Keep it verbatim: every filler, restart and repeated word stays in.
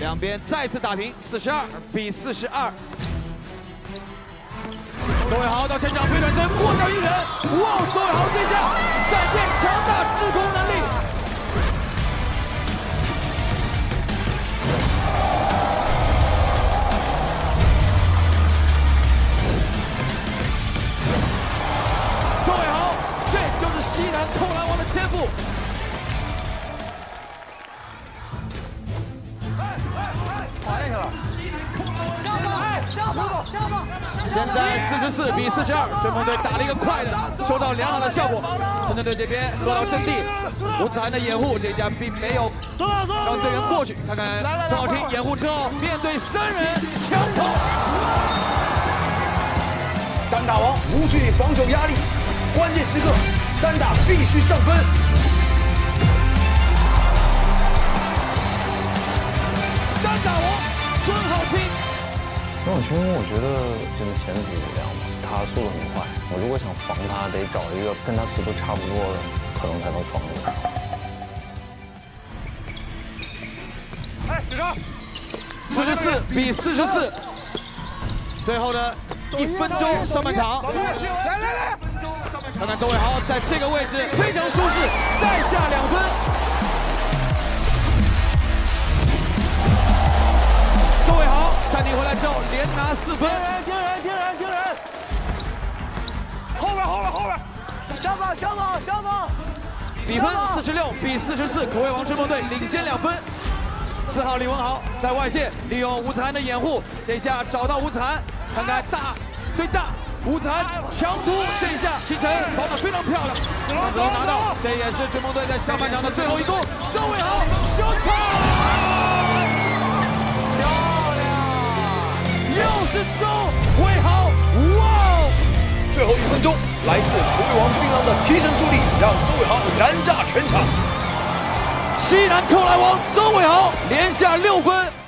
两边再次打平，四十二比四十二。周伟豪到前场推转身过掉一人，哇！周伟豪这下展现强大制空能力。周伟豪，这就是西南扣篮王的天赋。 现在四十四比四十二，追梦队打了一个快的，收到良好的效果。深圳队这边落到阵地，吴子涵的掩护，这下并没有让队员过去。看看郑浩清掩护之后，面对三人强投， 单打王无惧防守压力，关键时刻单打必须上分。 单打王孙浩清。 孙晓军，我觉得就是前途无量嘛，他速度很快。我如果想防他，得找一个跟他速度差不多的，可能才能防住他。 哎，举手！四十四比四十四，最后的一分钟上半场。来来来，看看周伟豪在这个位置非常舒适，再下两分。 周伟豪暂停回来之后，连拿四分。 听人，听人，听人！后边，后边，后边！小宝，小宝，小宝！ 比分四十六比四十四，口味王追梦队领先两分。四号李文豪在外线利用吴子涵的掩护，这下找到吴子涵，看看大对大，吴子涵强突，这一下齐晨防得非常漂亮，最后拿到，这也是追梦队在下半场的最后一攻。周伟豪收球。 又是周伟豪，哇！ 最后一分钟，来自口味王槟榔的提神助力，让周伟豪燃炸全场。 西南扣篮王周伟豪连下六分。